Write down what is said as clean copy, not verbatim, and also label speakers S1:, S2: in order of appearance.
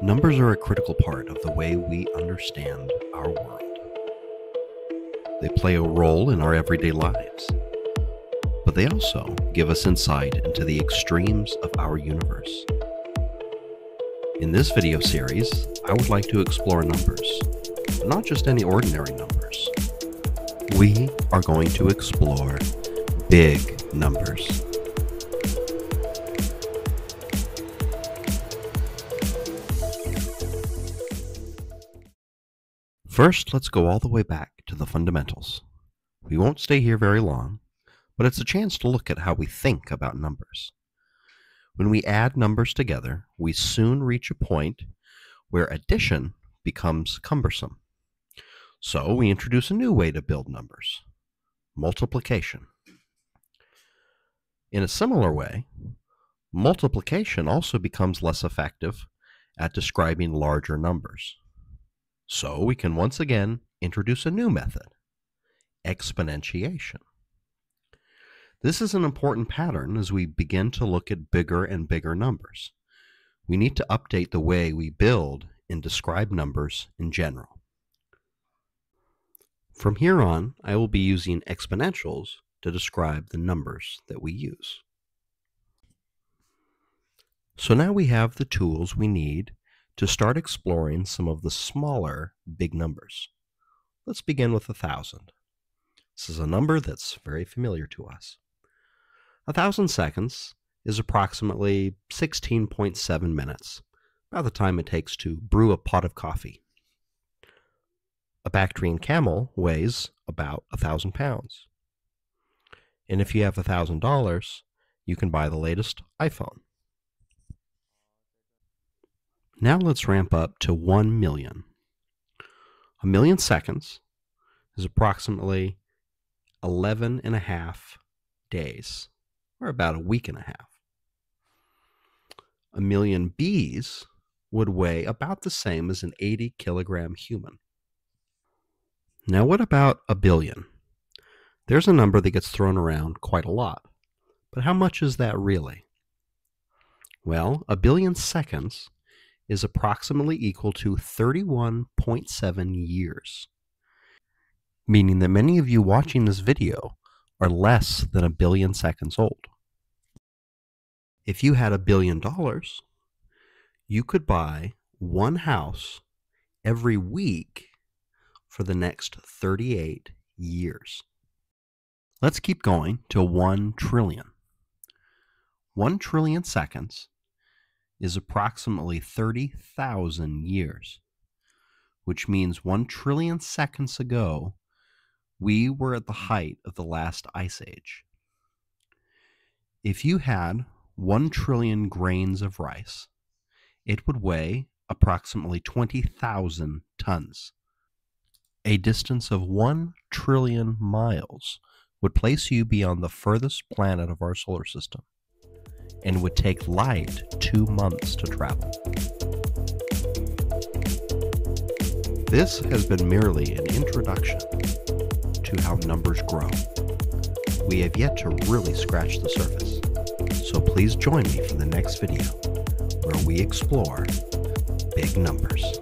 S1: Numbers are a critical part of the way we understand our world. They play a role in our everyday lives, but they also give us insight into the extremes of our universe. In this video series, I would like to explore numbers, but not just any ordinary numbers. We are going to explore big numbers. First, let's go all the way back to the fundamentals. We won't stay here very long, but it's a chance to look at how we think about numbers. When we add numbers together, we soon reach a point where addition becomes cumbersome. So we introduce a new way to build numbers: multiplication. In a similar way, multiplication also becomes less effective at describing larger numbers. So we can once again introduce a new method: exponentiation. This is an important pattern as we begin to look at bigger and bigger numbers. We need to update the way we build and describe numbers in general. From here on, I will be using exponentials to describe the numbers that we use. So now we have the tools we need to start exploring some of the smaller big numbers. Let's begin with 1,000. This is a number that's very familiar to us. 1,000 seconds is approximately 16.7 minutes, about the time it takes to brew a pot of coffee. A Bactrian camel weighs about 1,000 pounds. And if you have $1,000, you can buy the latest iPhone. Now let's ramp up to 1 million. 1 million seconds is approximately 11.5 days, or about a week and a half. 1 million bees would weigh about the same as an 80-kilogram human. Now what about a billion? There's a number that gets thrown around quite a lot, but how much is that really? Well, a billion seconds is approximately equal to 31.7 years, meaning that many of you watching this video are less than a billion seconds old. If you had $1 billion, you could buy one house every week for the next 38 years. Let's keep going to 1 trillion. 1 trillion seconds is approximately 30,000 years, which means 1 trillion seconds ago, we were at the height of the last ice age. If you had 1 trillion grains of rice, it would weigh approximately 20,000 tons. A distance of 1 trillion miles would place you beyond the furthest planet of our solar system, and would take light 2 months to travel. This has been merely an introduction to how numbers grow. We have yet to really scratch the surface, so please join me for the next video where we explore big numbers.